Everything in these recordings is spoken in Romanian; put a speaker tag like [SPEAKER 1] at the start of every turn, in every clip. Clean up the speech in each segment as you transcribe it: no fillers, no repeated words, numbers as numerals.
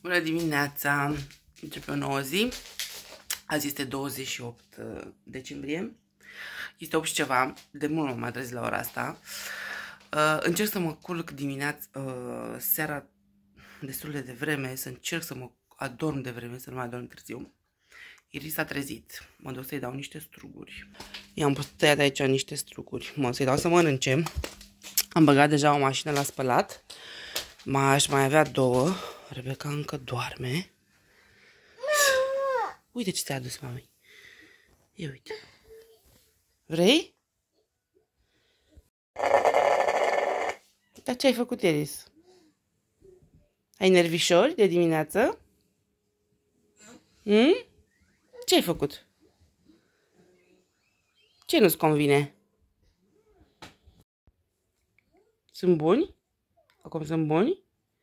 [SPEAKER 1] Bună dimineața! Începe o nouă zi. Azi este 28 decembrie. Este 8 și ceva. De mult m-am trezit la ora asta. Încerc să mă culc seara destul de devreme. Să încerc să mă adorm devreme, să nu mai adorm târziu. Iris s-a trezit. Mă duc să-i dau niște struguri. I-am tăiat aici niște struguri. Să-i dau să mănânce. Am băgat deja o mașină la spălat. Aș mai avea două. Rebecca încă doarme. Uite ce ți-a adus, mami. Ia uite. Vrei? Dar ce ai făcut, Iris? Ai nervișori de dimineață? Ce ai făcut? Ce nu-ți convine? Sunt buni? Acum sunt buni?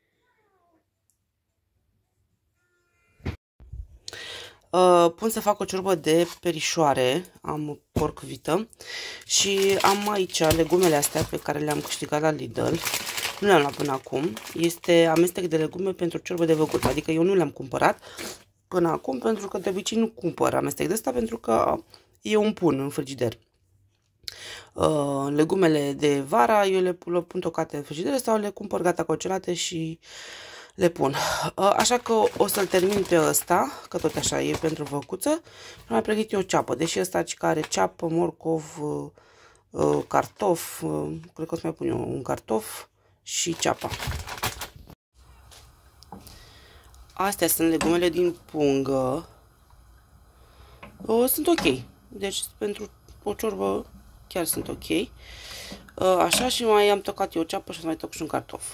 [SPEAKER 1] Pun să fac o ciorbă de perișoare. Am porc vită și am aici legumele astea pe care le-am câștigat la Lidl. Nu le-am luat până acum. Este amestec de legume pentru ciorbă de văcuță. Adică eu nu le-am cumpărat până acum pentru că de obicei nu cumpăr amestec de ăsta pentru că eu îmi pun în frigider. Legumele de vara eu le pun tocate în frigider sau le cumpăr gata congelate și le pun. Așa că o să-l termin pe ăsta, că tot așa e pentru văcuță. Mai pregătit o ceapă, deși ăsta are ceapă, morcov, cartof, cred că o să mai pun eu un cartof și ceapa. Astea sunt legumele din pungă. Sunt ok. Deci pentru o ciorbă chiar sunt ok. Așa, și mai am tocat eu o ceapă și o să mai toc și un cartof.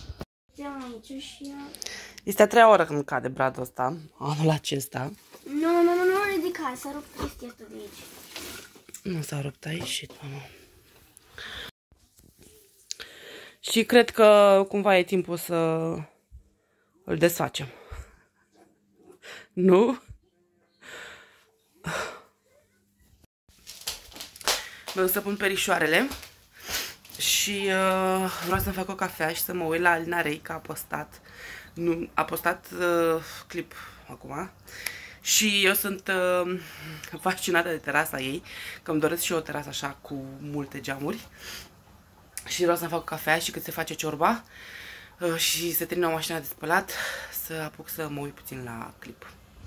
[SPEAKER 1] Este a treia oră când cade bradul ăsta, anul acesta.
[SPEAKER 2] Nu ridica, s-a rupt chestia asta de aici.
[SPEAKER 1] Nu s-a rupt, a ieșit, mama. Și cred că cumva e timpul să îl desfacem. Nu? Mă duc să pun perișoarele și vreau să-mi fac o cafea și să mă uit la Alina Rei, că a postat clip acum. Și eu sunt fascinată de terasa ei, că îmi doresc și eu o terasă așa cu multe geamuri. Și vreau să-mi fac o cafea și cât se face ciorba și se termină mașina de spălat, să apuc să mă uit puțin la clip.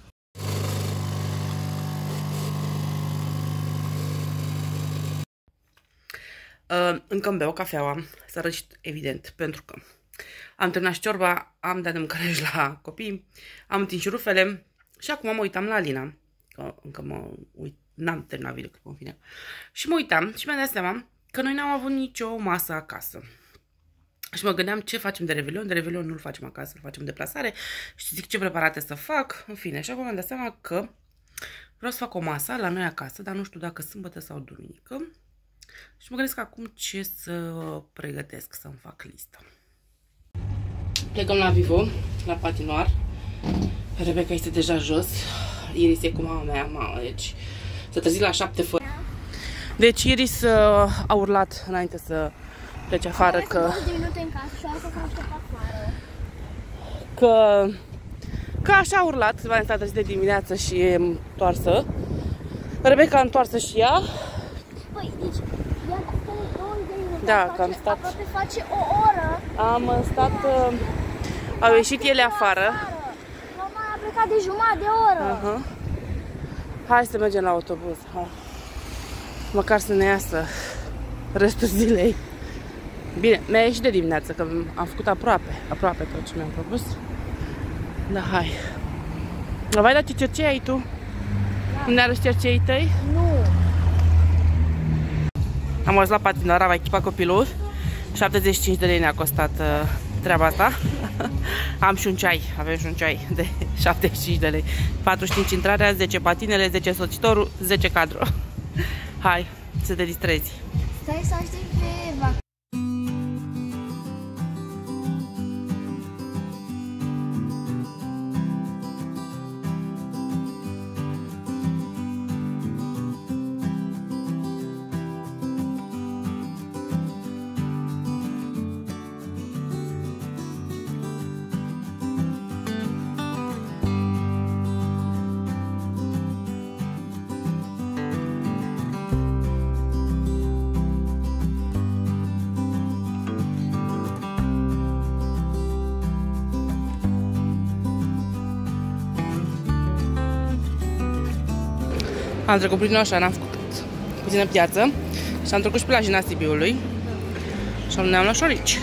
[SPEAKER 1] Încă îmi beau cafeaua, să rășit, evident, pentru că am terminat ciorba, am dat de mâncare și la copii, am întins și rufele și acum mă uitam la Alina, că încă n-am terminat videoclipul, în fine, și mă uitam și mi-am dat seama că noi n-am avut nicio masă acasă. Și mă gândeam ce facem de Revelion. De Revelion nu-l facem acasă, îl facem de plasare. Și zic ce preparate să fac. În fine, și acum mi-am dat seama că vreau să fac o masă la noi acasă, dar nu știu dacă sâmbătă sau duminică. Și mă gândesc acum ce să pregătesc, să-mi fac lista. Plecăm la Vivo, la patinoar. Rebecca este deja jos. Iris e cu mama mea, deci s-a trezit la 7 fără. Deci Iris a urlat înainte să plece afară că așa a urlat, s-a trezit de dimineață și e întoarsă. Rebecca a întoarsă și ea.
[SPEAKER 2] Păi, deci,
[SPEAKER 1] da, că am stat.
[SPEAKER 2] Aproape face o oră.
[SPEAKER 1] Am stat, au ieșit ele afară.
[SPEAKER 2] Mama a plecat de jumătate de oră.
[SPEAKER 1] Hai să mergem la autobuz. Hai. Măcar să ne iasă restul zilei. Bine, mi-a ieșit de dimineață, că am făcut aproape tot ce mi-am propus. Da, hai. Vai, dar ce cercei ai tu? Da. Unde arăși cerceii tăi?
[SPEAKER 2] Nu.
[SPEAKER 1] Am ajuns la patinoar, am echipat copilul. 75 de lei ne-a costat treaba asta. Am și un ceai, avem și un ceai de 75 de lei. 45 intrarea, 10 patinele, 10 socitorul, 10 cadru. Hai, să te distrezi.
[SPEAKER 2] Stai să aștept pe Eva.
[SPEAKER 1] Am trecut prin așa, n-am făcut puțină piață și am trecut și pe la Jina Sibiului și ne-am luat șorici.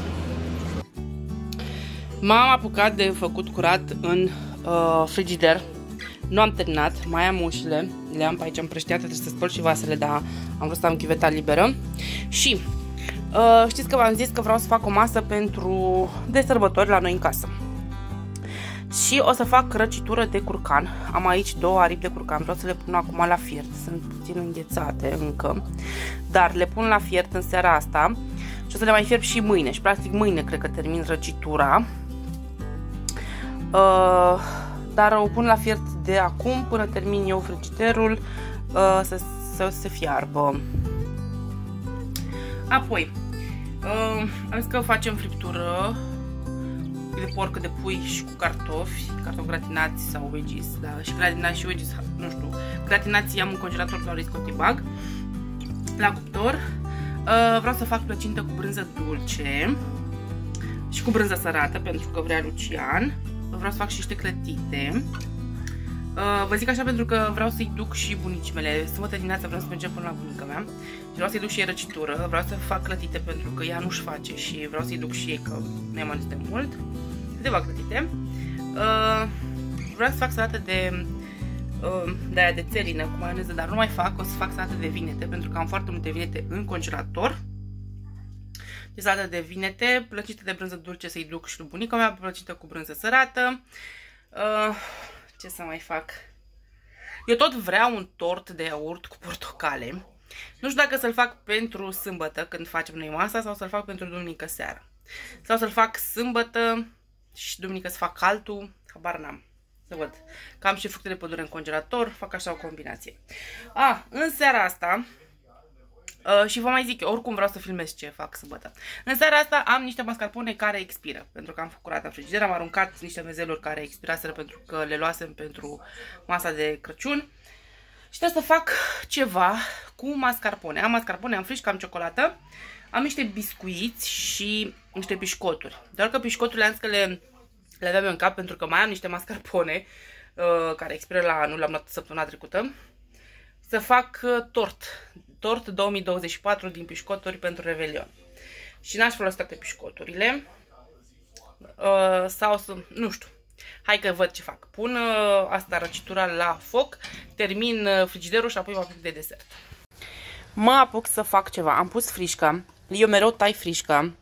[SPEAKER 1] M-am apucat de făcut curat în frigider. Nu am terminat, mai am ușile, le am pe aici împrăștiate, trebuie să spăl și vasele, dar am vrut să am chiveta liberă. Și știți că v-am zis că vreau să fac o masă de sărbători la noi în casă. Și o să fac răcitură de curcan. Am aici 2 aripi de curcan, vreau să le pun acum la fiert, sunt puțin înghețate încă, dar le pun la fiert în seara asta și o să le mai fierb și mâine. Și practic mâine cred că termin răcitura. Dar o pun la fiert de acum până termin eu frigiderul să se fiarbă. Apoi am zis că facem friptură de porc, de pui și cu cartofi gratinați sau veggies, da, și gratinați și veggies, nu știu, gratinații am în congelator sau risc o bag la cuptor. Vreau să fac plăcintă cu brânză dulce și cu brânză sărată pentru că vrea Lucian. Vreau să fac și niște clătite. Vă zic așa pentru că vreau să-i duc și bunicii mele. Sâmbătă dimineața vreau să mergem până la bunica mea și vreau să-i duc și ei răcitură. Vreau să fac clătite pentru că ea nu-și face și vreau să-i duc și ei, că nu am ales de mult. Câteva clătite. Vreau să fac salată de aia de țelină cu maioneză, dar nu mai fac. O să fac salată de vinete pentru că am foarte multe vinete în congelator. De salată de vinete, plăcintă de brânză dulce să-i duc și lui bunica mea, plăcintă cu brânză sărată. Ce să mai fac? Eu tot vreau un tort de iaurt cu portocale. Nu știu dacă să-l fac pentru sâmbătă, când facem noi masa, sau să-l fac pentru duminică seara. Sau să-l fac sâmbătă și duminică să fac altul, habar n-am. Să văd. Că am și fructe de pădure în congelator, fac așa o combinație. În seara asta... și vă mai zic, eu oricum vreau să filmez ce fac sâmbătă. În seara asta am niște mascarpone care expiră, pentru că am făcut curată în frigider, am aruncat niște mezeluri care expiraseră pentru că le luasem pentru masa de Crăciun. Și trebuie să fac ceva cu mascarpone. Am mascarpone, am frișcă, am ciocolată, am niște biscuiți și niște pișcoturi. Doar că pișcoturile am zis că le aveam eu în cap pentru că mai am niște mascarpone care expiră la anul, l-am luat săptămâna trecută. Să fac tort 2024 din pișcoturi pentru Revelion. Și n-aș folosi toate pișcoturile. Sau să... nu știu. Hai că văd ce fac. Pun asta, răcitura la foc, termin frigiderul și apoi mă apuc de desert. Mă apuc să fac ceva. Am pus frișca. Eu mereu tai frișca.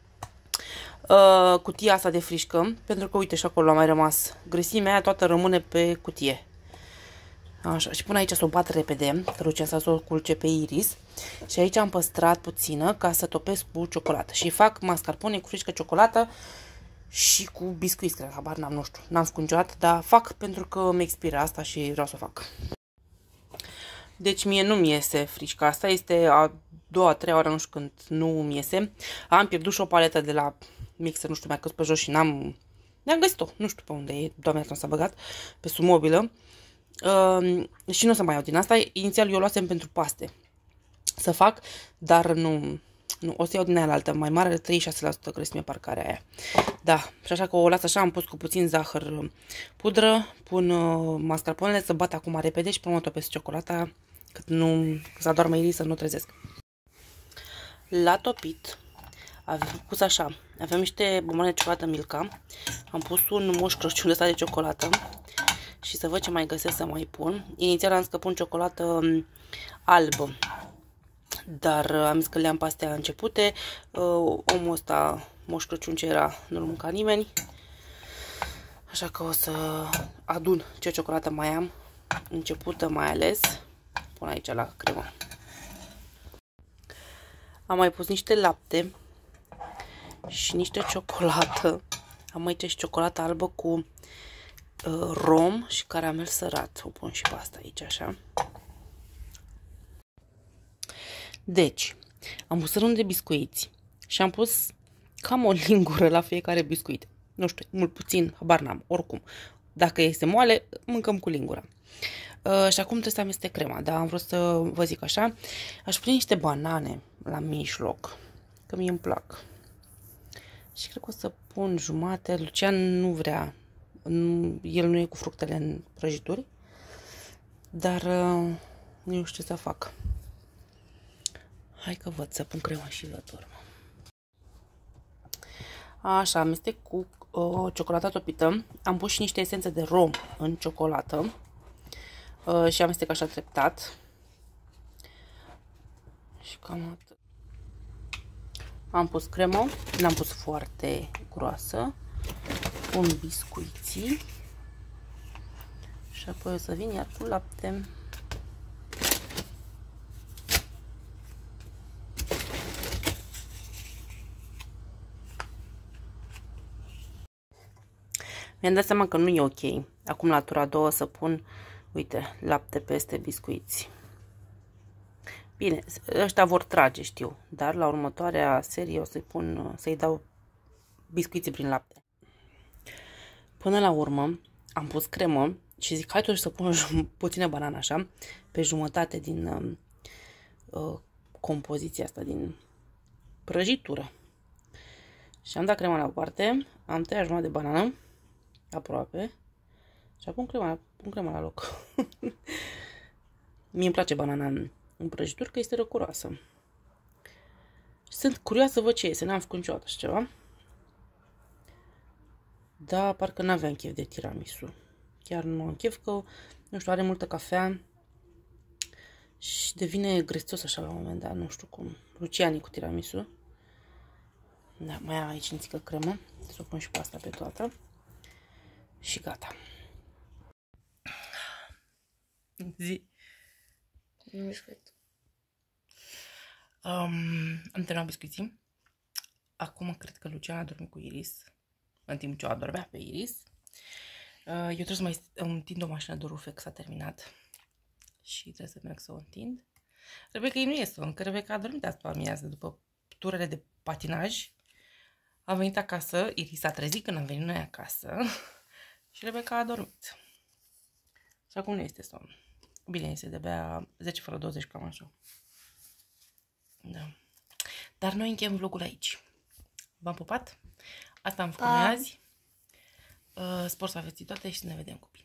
[SPEAKER 1] Cutia asta de frișcă. Pentru că uite și acolo a mai rămas. Grăsimea aia toată rămâne pe cutie. Așa, și pun aici să o bat repede, că Lucian să o culce pe iris. Și aici am păstrat puțină ca să topesc cu ciocolată. Și fac mascarpone cu frișcă, ciocolată și cu biscuiți, cred, habar n-am, nu știu, n-am făcut niciodată, dar fac pentru că îmi expiră asta și vreau să o fac. Deci mie nu-mi iese frișca asta, este a 2-a, 3-a oară, nu știu când nu-mi iese. Am pierdut și o paletă de la mixer, nu știu, mi-a căzut pe jos și n-am găsit-o, nu știu pe unde e, doamne, s-a băgat, pe sub mobilă. Și nu o să mai iau din asta. Inițial eu luasem pentru paste să fac, dar nu o să iau din aia la altă mai mare, 36% grăsime parcarea aia. Da, și așa că o las așa, am pus cu puțin zahăr pudră, pun mascarponele să bat acum repede și până mă topesc ciocolata, cât nu să adormă iris, să nu trezesc. La topit am pus așa, aveam niște bomboane de ciocolată Milka, am pus un moș Crăciun ăsta de ciocolată și să văd ce mai găsesc să mai pun. Inițial am zis că pun ciocolată albă, dar am zis că le-am pe astea începute. Omul ăsta, Moș Crăciun, ce era, nu-l mânca nimeni. Așa că o să adun ce ciocolată mai am, începută mai ales. Pun aici la cremă. Am mai pus niște lapte și niște ciocolată. Am aici și ciocolată albă cu rom și caramel sărat. O pun și pe asta aici, așa. Deci, am pus rând de biscuiți și am pus cam o lingură la fiecare biscuit. Nu știu, mult puțin, habar n-am, oricum. Dacă este moale, mâncăm cu lingura. Și acum trebuie să amestec crema, dar am vrut să vă zic așa. Aș pune niște banane la mijloc, că mie îmi plac. Și cred că o să pun jumate. Lucian nu vrea, el nu e cu fructele în prăjituri. Dar nu știu ce să fac. Hai că văd să pun crema și vă dorm. Așa, amestec cu ciocolata topită. Am pus și niște esențe de rom în ciocolată. Și amestec așa treptat. Și cam atât. Am pus cremă. N-am pus foarte groasă. Pun biscuiții. Și apoi o să vin iar cu lapte. Mi-am dat seama că nu e ok. Acum la tura a doua să pun, uite, lapte peste biscuiți. Bine, ăștia vor trage, știu. Dar la următoarea serie o să-i pun, să-i dau biscuiții prin lapte. Până la urmă am pus cremă și zic, hai totuși să pun puțină banană așa, pe jumătate din compoziția asta, din prăjitură. Și am dat crema la o parte, am tăiat jumătate de banană, aproape, și acum pun crema la loc. Mie îmi place banana în prăjitură, că este răcuroasă. Sunt curioasă să văd ce este, n-am făcut niciodată așa ceva. Da, parcă n-aveam chef de tiramisu. Chiar nu am chef că, nu știu, are multă cafea și devine grestos așa la un moment dat, nu știu cum. Luciani cu tiramisu. Da, mai am aici nițică cremă, să o pun și pe asta pe toată. Și gata. Zi. Am terminat biscuiții. Acum cred că Luciana a dormit cu Iris, în timp ce o adormea pe Iris. Eu trebuie să mai întind o mașină de rufe, că s-a terminat. Și trebuie să merg să o întind. Rebecca nu este încă. Rebecca a dormit asta amiază după turele de patinaj. Am venit acasă, Iris s-a trezit când am venit noi acasă. Și Rebecca a dormit. Și acum nu este somn. Bine, este de-abia 10 fără 20, cam așa. Da. Dar noi încheiem vlogul aici. V-am pupat. Asta am făcut noi azi. Sper să aveți toate și să ne vedem cu